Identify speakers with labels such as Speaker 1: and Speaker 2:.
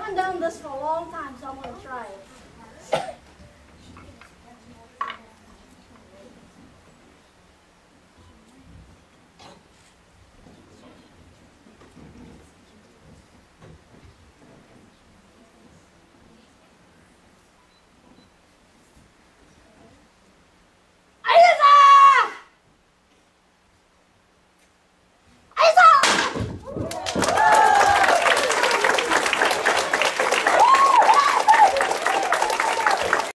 Speaker 1: haven't done this for a long time, so I'm going to try it.